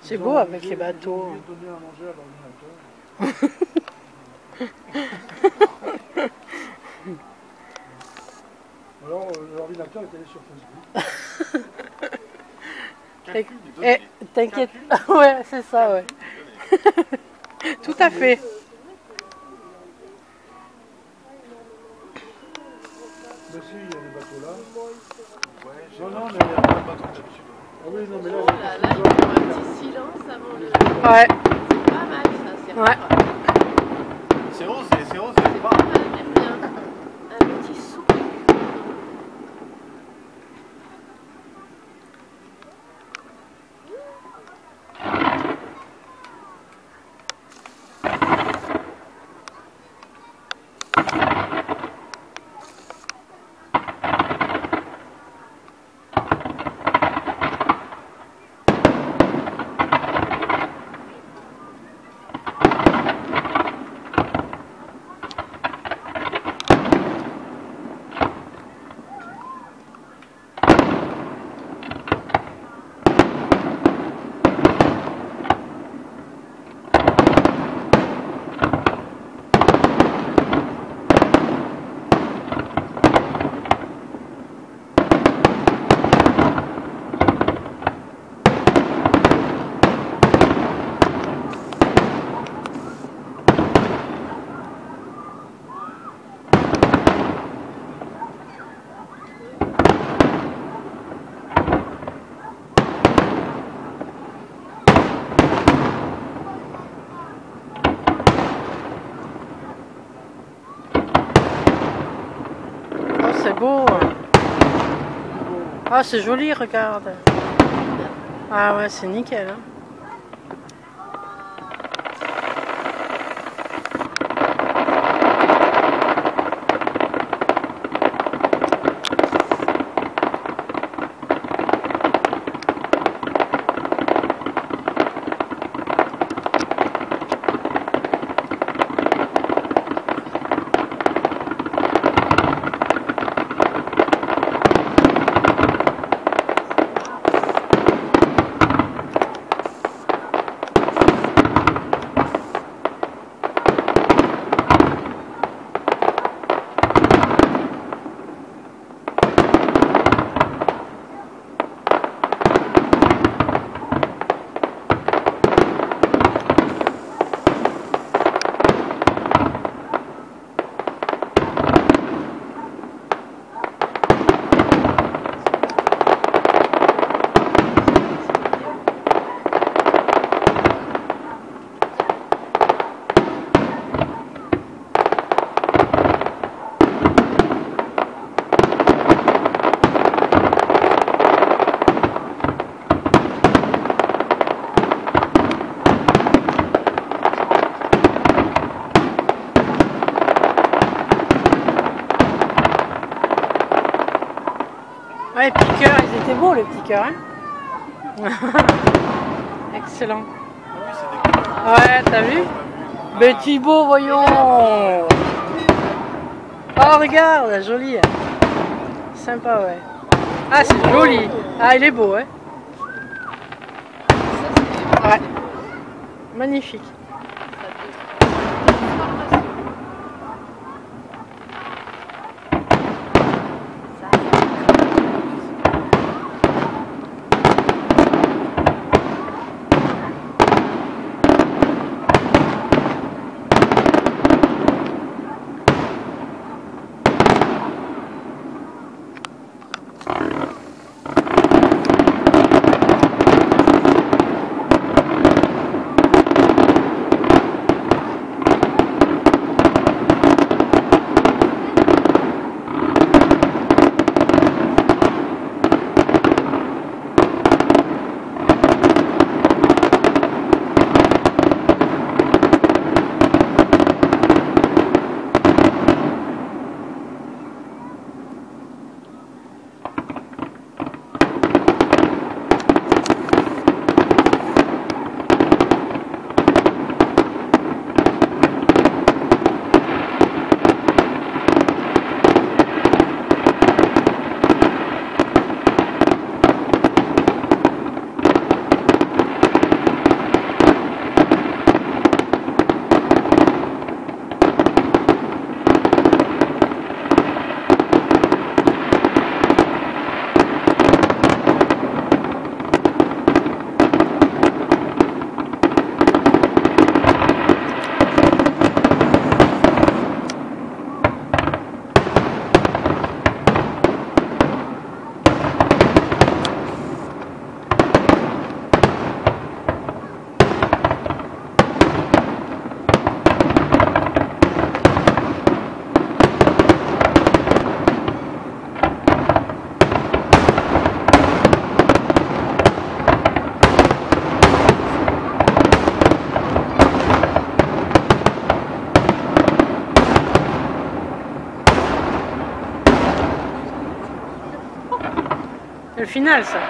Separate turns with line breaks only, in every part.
C'est beau avec les bateaux.
Donner à manger à l'ordinateur. Alors l'ordinateur est allé sur Facebook.
T'inquiète. Ouais, c'est ça, ouais. Tout à fait.
Mais si, il y a des bateaux là.
Ouais,
Non, non, mais
il y a plein de bateaux d'habitude.
Ah oui, non, mais là,
Oh là là, il y a un petit silence avant le...
Ouais.
C'est pas mal ça, c'est
Ouais.
C'est osé, c'est pas.
pas mal, j'aime bien. Un petit souffle.
Oh, c'est beau. Ah, c'est joli, regarde. Ah ouais, c'est nickel. Hein. Ouais, les petits cœurs, ils étaient beaux, les petits cœurs. Hein. Excellent. Ouais, t'as vu? Mais Thibaut, voyons. Oh, regarde, joli. Sympa, ouais. Ah, c'est joli. Ah, il est beau, ouais. Ouais. Magnifique. Le final, ça.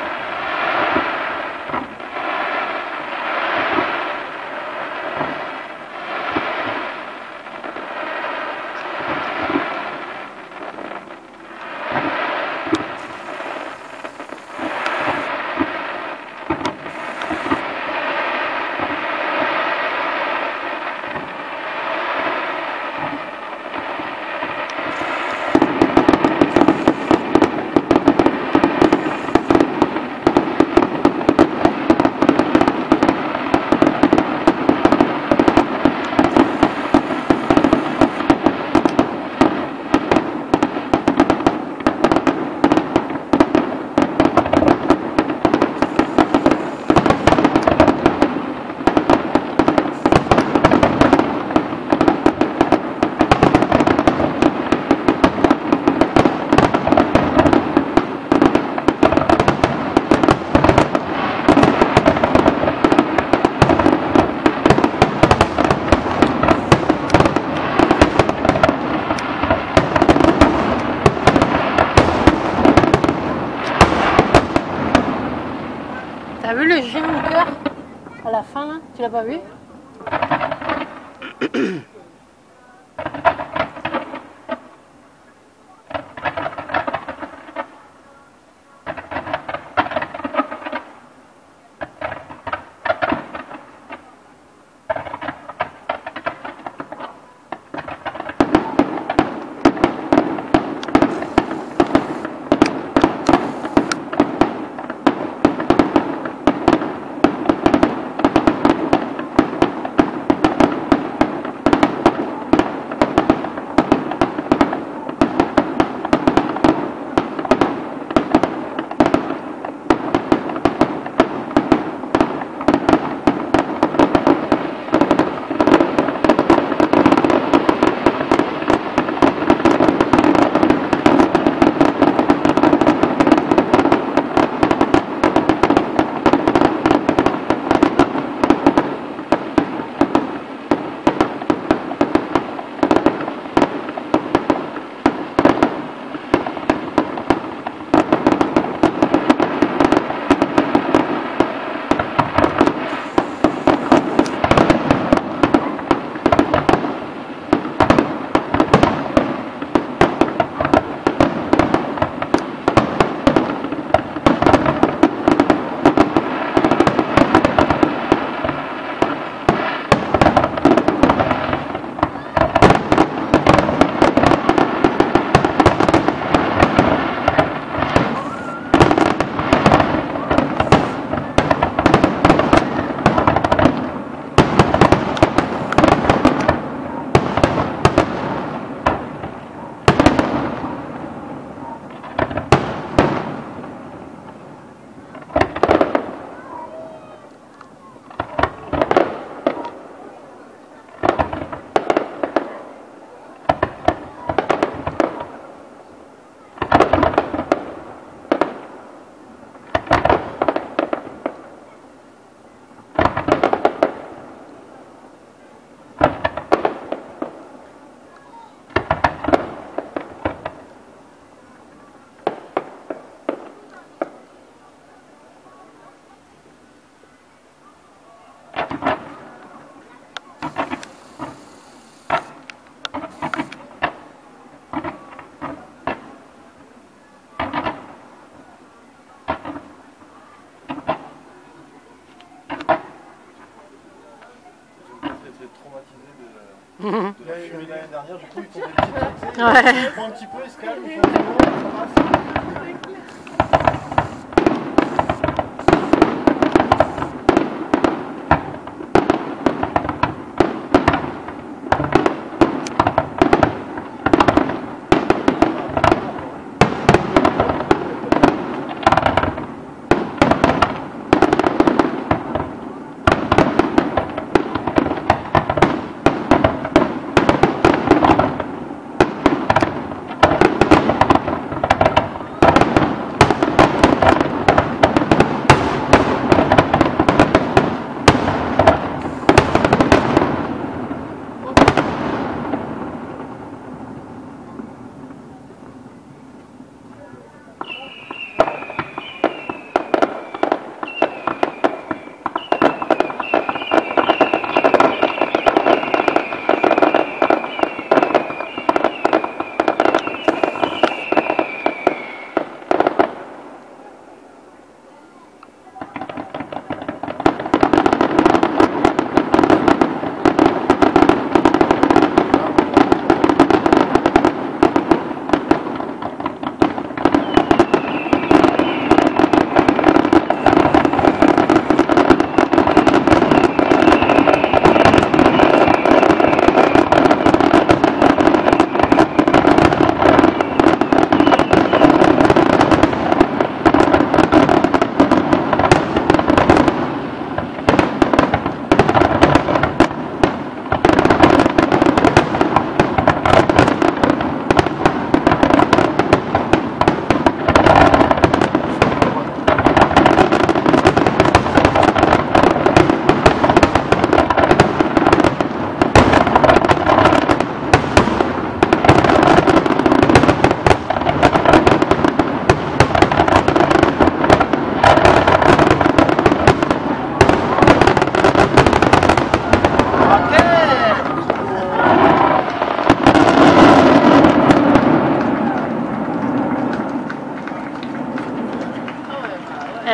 T'as vu le chien au cœur à la fin là? Tu l'as pas vu?
De la fumée l'année dernière, du coup ils font des petits trucs,
Ouais.
ils font un petit peu, ils se calment, ils font un petit peu, ça passe.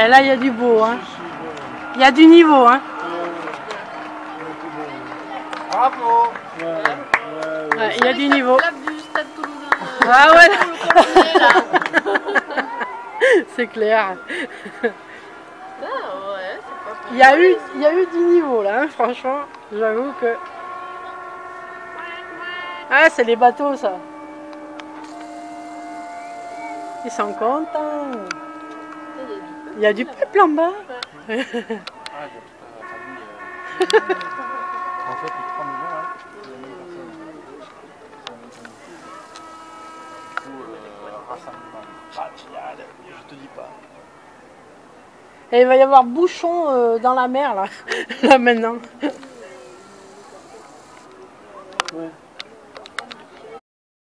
Ouais, là, il y a du beau, hein. Il y a du niveau, hein.
Bravo.
Ouais, il y a du niveau.
Clap du stade toulousain.
Ah ouais.
Le colonel, là.
C'est clair.
Ah ouais, c'est pas
Il y a eu du niveau, là, hein, franchement. J'avoue que... Ah, c'est les bateaux, ça. Ils sont contents. Il y a du peuple en bas.
Ah, il y a toute la famille. En fait, les 3 millions, hein, il y a 1000 personnes. Du coup, rassemblement familial, je te dis pas.
Et il va y avoir bouchon dans la mer, là, là maintenant.
Ouais.